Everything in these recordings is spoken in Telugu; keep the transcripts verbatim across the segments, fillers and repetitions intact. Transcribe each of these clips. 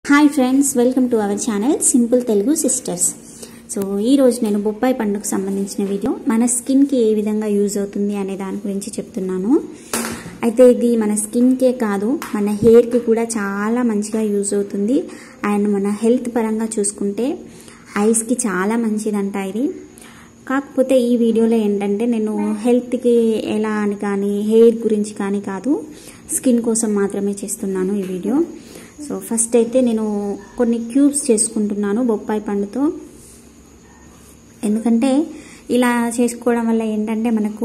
Hi friends, welcome to our channel simple Telugu sisters. So ఈరోజు నేను బొప్పాయి పండుకు సంబంధించిన వీడియో మన స్కిన్కి ఏ విధంగా యూజ్ అవుతుంది అనే దాని గురించి చెప్తున్నాను. అయితే ఇది మన స్కిన్కే కాదు, మన హెయిర్కి కూడా చాలా మంచిగా యూజ్ అవుతుంది. అండ్ మన హెల్త్ పరంగా చూసుకుంటే ఐస్కి చాలా మంచిదంట ఇది. కాకపోతే ఈ వీడియోలో ఏంటంటే నేను హెల్త్కి ఎలా అని కానీ హెయిర్ గురించి కానీ కాదు, స్కిన్ కోసం మాత్రమే చేస్తున్నాను ఈ వీడియో. సో ఫస్ట్ అయితే నేను కొన్ని క్యూబ్స్ చేసుకుంటున్నాను బొప్పాయి పండుతో. ఎందుకంటే ఇలా చేసుకోవడం వల్ల ఏంటంటే మనకు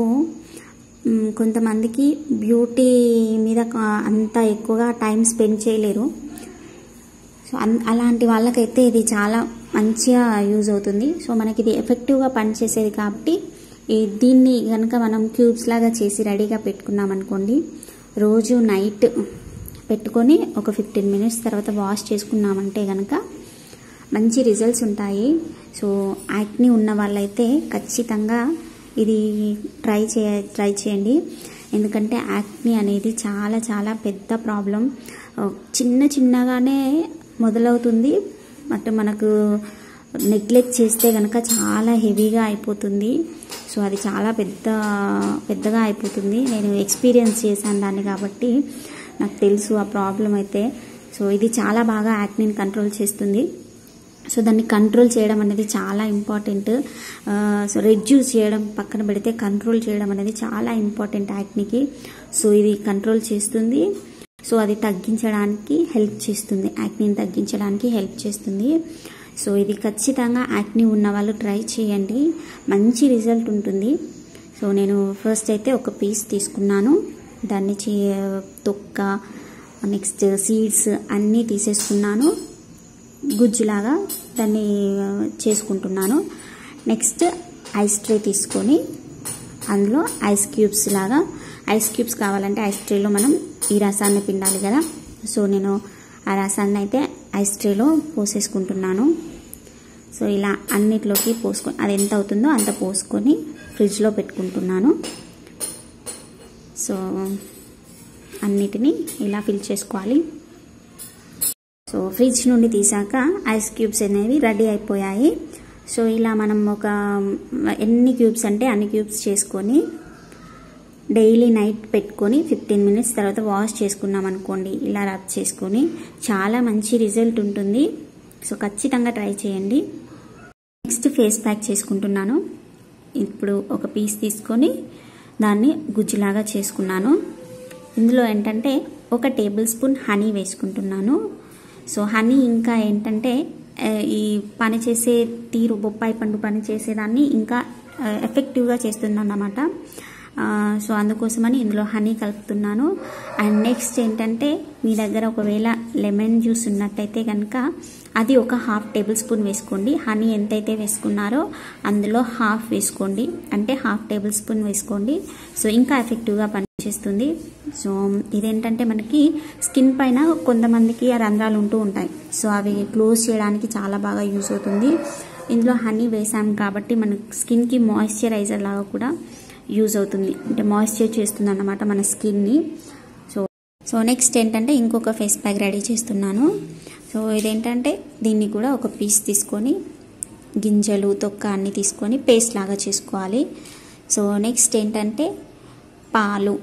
కొంతమందికి బ్యూటీ మీద అంత ఎక్కువగా టైం స్పెండ్ చేయలేరు. సో అలాంటి వాళ్ళకైతే ఇది చాలా మంచిగా యూజ్ అవుతుంది. సో మనకి ఇది ఎఫెక్టివ్గా పనిచేసేది కాబట్టి దీన్ని కనుక మనం క్యూబ్స్ లాగా చేసి రెడీగా పెట్టుకున్నాం అనుకోండి, రోజు నైట్ పెట్టుకొని ఒక ఫిఫ్టీన్ మినిట్స్ తర్వాత వాష్ చేసుకున్నామంటే కనుక మంచి రిజల్ట్స్ ఉంటాయి. సో యాక్ని ఉన్న వాళ్ళైతే ఖచ్చితంగా ఇది ట్రై చేయ ట్రై చేయండి. ఎందుకంటే యాక్ని అనేది చాలా చాలా పెద్ద ప్రాబ్లం. చిన్న చిన్నగానే మొదలవుతుంది, బట్ మనకు నెగ్లెక్ట్ చేస్తే కనుక చాలా హెవీగా అయిపోతుంది. సో అది చాలా పెద్ద పెద్దగా అయిపోతుంది. నేను ఎక్స్పీరియన్స్ చేశాను దాన్ని కాబట్టి నాకు తెలుసు ఆ ప్రాబ్లం అయితే. సో ఇది చాలా బాగా యాక్నిని కంట్రోల్ చేస్తుంది. సో దాన్ని కంట్రోల్ చేయడం అనేది చాలా ఇంపార్టెంట్. సో రెడ్యూస్ చేయడం పక్కన పెడితే కంట్రోల్ చేయడం అనేది చాలా ఇంపార్టెంట్ యాక్నికి. సో ఇది కంట్రోల్ చేస్తుంది. సో అది తగ్గించడానికి హెల్ప్ చేస్తుంది, యాక్నిని తగ్గించడానికి హెల్ప్ చేస్తుంది. సో ఇది ఖచ్చితంగా యాక్ని ఉన్న వాళ్ళు ట్రై చేయండి, మంచి రిజల్ట్ ఉంటుంది. సో నేను ఫస్ట్ అయితే ఒక పీస్ తీసుకున్నాను, దాన్ని తొక్క నెక్స్ట్ సీడ్స్ అన్నీ తీసేసుకున్నాను, గుజ్జులాగా దాన్ని చేసుకుంటున్నాను. నెక్స్ట్ ఐస్ ట్రే తీసుకొని అందులో ఐస్ క్యూబ్స్ లాగా, ఐస్ క్యూబ్స్ కావాలంటే ఐస్ ట్రేలో మనం ఈ రసాన్ని పిండాలి కదా. సో నేను ఆ రసాన్ని అయితే ఐస్ ట్రేలో పోసేసుకుంటున్నాను. సో ఇలా అన్నిట్లోకి పోసుకొని అది ఎంత అవుతుందో అంత పోసుకొని ఫ్రిడ్జ్లో పెట్టుకుంటున్నాను. సో అన్నిటినీ ఇలా ఫిల్ చేసుకోవాలి. సో ఫ్రిడ్జ్ నుండి తీసాక ఐస్ క్యూబ్స్ అనేవి రెడీ అయిపోయాయి. సో ఇలా మనం ఒక ఎన్ని క్యూబ్స్ అంటే అన్ని క్యూబ్స్ చేసుకొని డైలీ నైట్ పెట్టుకొని ఫిఫ్టీన్ మినిట్స్ తర్వాత వాష్ చేసుకున్నాం అనుకోండి, ఇలా రబ్ చేసుకొని చాలా మంచి రిజల్ట్ ఉంటుంది. సో ఖచ్చితంగా ట్రై చేయండి. నెక్స్ట్ ఫేస్ ప్యాక్ చేసుకుంటున్నాను. ఇప్పుడు ఒక పీస్ తీసుకొని దాన్ని గుజ్జులాగా చేసుకున్నాను. ఇందులో ఏంటంటే ఒక టేబుల్ స్పూన్ హనీ వేసుకుంటున్నాను. సో హనీ ఇంకా ఏంటంటే ఈ పని చేసే తీరు, బొప్పాయి పండు పని చేసేదాన్ని ఇంకా ఎఫెక్టివ్గా చేస్తుంది అన్నమాట. సో అందుకోసమని ఇందులో హనీ కలుపుతున్నాను. అండ్ నెక్స్ట్ ఏంటంటే మీ దగ్గర ఒకవేళ లెమన్ జ్యూస్ ఉన్నట్టయితే కనుక అది ఒక హాఫ్ టేబుల్ స్పూన్ వేసుకోండి. హనీ ఎంతైతే వేసుకున్నారో అందులో హాఫ్ వేసుకోండి, అంటే హాఫ్ టేబుల్ స్పూన్ వేసుకోండి. సో ఇంకా ఎఫెక్టివ్గా పనిచేస్తుంది. సో ఇదేంటంటే మనకి స్కిన్ పైన కొంతమందికి ఆ రంధ్రాలు ఉంటూ ఉంటాయి, సో అవి క్లోజ్ చేయడానికి చాలా బాగా యూజ్ అవుతుంది. ఇందులో హనీ వేసాం కాబట్టి మన స్కిన్కి మాయిశ్చరైజర్ లాగా కూడా యూజ్ అవుతుంది, అంటే మాయిశ్చర్ చేస్తుంది అన్నమాట మన స్కిన్ని. సో సో నెక్స్ట్ ఏంటంటే ఇంకొక ఫేస్ ప్యాక్ రెడీ చేస్తున్నాను. సో ఇదేంటంటే దీన్ని కూడా ఒక పీస్ తీసుకొని గింజలు తొక్క అన్నీ తీసుకొని పేస్ట్ లాగా చేసుకోవాలి. సో నెక్స్ట్ ఏంటంటే పాలు,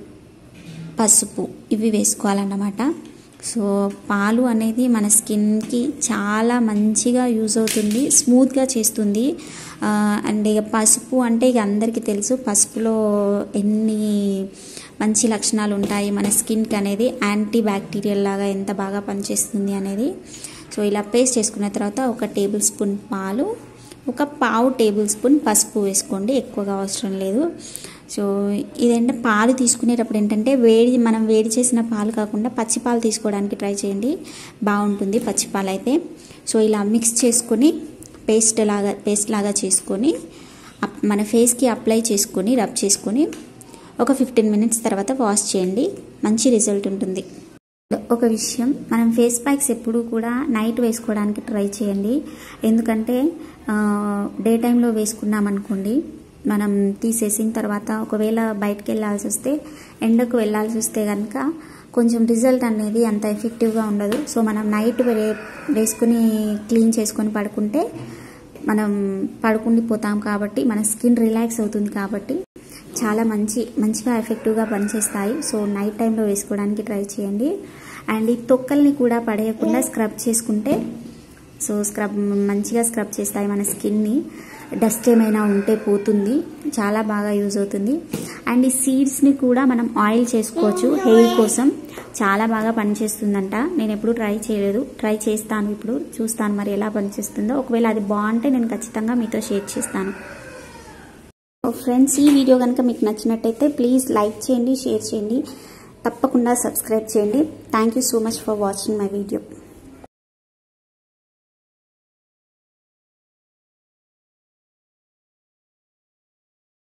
పసుపు ఇవి వేసుకోవాలన్నమాట. సో పాలు అనేది మన స్కిన్కి చాలా మంచిగా యూజ్ అవుతుంది, స్మూత్గా చేస్తుంది. అండ్ ఇక పసుపు అంటే ఇక అందరికీ తెలుసు పసుపులో ఎన్ని మంచి లక్షణాలు ఉంటాయి మన స్కిన్కి అనేది, యాంటీ బ్యాక్టీరియల్ లాగా ఎంత బాగా పనిచేస్తుంది అనేది. సో ఇలా పేస్ట్ చేసుకున్న తర్వాత ఒక టేబుల్ స్పూన్ పాలు, ఒక పావు టేబుల్ స్పూన్ పసుపు వేసుకోండి, ఎక్కువగా అవసరం లేదు. సో ఇదేంటే పాలు తీసుకునేటప్పుడు ఏంటంటే వేడి మనం వేడి చేసిన పాలు కాకుండా పచ్చి పాలు తీసుకోవడానికి ట్రై చేయండి, బాగుంటుంది పచ్చి పాలు అయితే. సో ఇలా మిక్స్ చేసుకొని పేస్ట్ లాగా పేస్ట్ లాగా చేసుకొని మన ఫేస్కి అప్లై చేసుకొని రబ్ చేసుకొని ఒక ఫిఫ్టీన్ మినిట్స్ తర్వాత వాష్ చేయండి, మంచి రిజల్ట్ ఉంటుంది. ఒక విషయం, మనం ఫేస్ ప్యాక్స్ ఎప్పుడు కూడా నైట్ వేసుకోవడానికి ట్రై చేయండి. ఎందుకంటే డే టైంలో వేసుకున్నాం అనుకోండి, మనం తీసేసిన తర్వాత ఒకవేళ బయటకు వెళ్ళాల్సి వస్తే, ఎండకు వెళ్ళాల్సి వస్తే కనుక కొంచెం రిజల్ట్ అనేది అంత ఎఫెక్టివ్గా ఉండదు. సో మనం నైట్ వేసుకుని క్లీన్ చేసుకొని పడుకుంటే మనం పడుకుండిపోతాం కాబట్టి మన స్కిన్ రిలాక్స్ అవుతుంది కాబట్టి చాలా మంచి మంచిగా ఎఫెక్టివ్గా పనిచేస్తాయి. సో నైట్ టైంలో వేసుకోవడానికి ట్రై చేయండి. అండ్ ఈ తొక్కల్ని కూడా పడేయకుండా స్క్రబ్ చేసుకుంటే సో స్క్రబ్ మంచిగా స్క్రబ్ చేస్తాయి మన స్కిన్ని. డస్ట్ ఏమైనా ఉంటే పోతుంది, చాలా బాగా యూజ్ అవుతుంది. అండ్ ఈ సీడ్స్ని కూడా మనం ఆయిల్ చేసుకోవచ్చు హెయిర్ కోసం, చాలా బాగా పనిచేస్తుందంట. నేను ఎప్పుడు ట్రై చేయలేదు, ట్రై చేస్తాను ఇప్పుడు, చూస్తాను మరి ఎలా పనిచేస్తుందో. ఒకవేళ అది బాగుంటే నేను ఖచ్చితంగా మీతో షేర్ చేస్తాను. ఫ్రెండ్స్, ఈ వీడియో కనుక మీకు నచ్చినట్టయితే ప్లీజ్ లైక్ చేయండి, షేర్ చేయండి, తప్పకుండా సబ్స్క్రైబ్ చేయండి. Thank you so much for watching my video.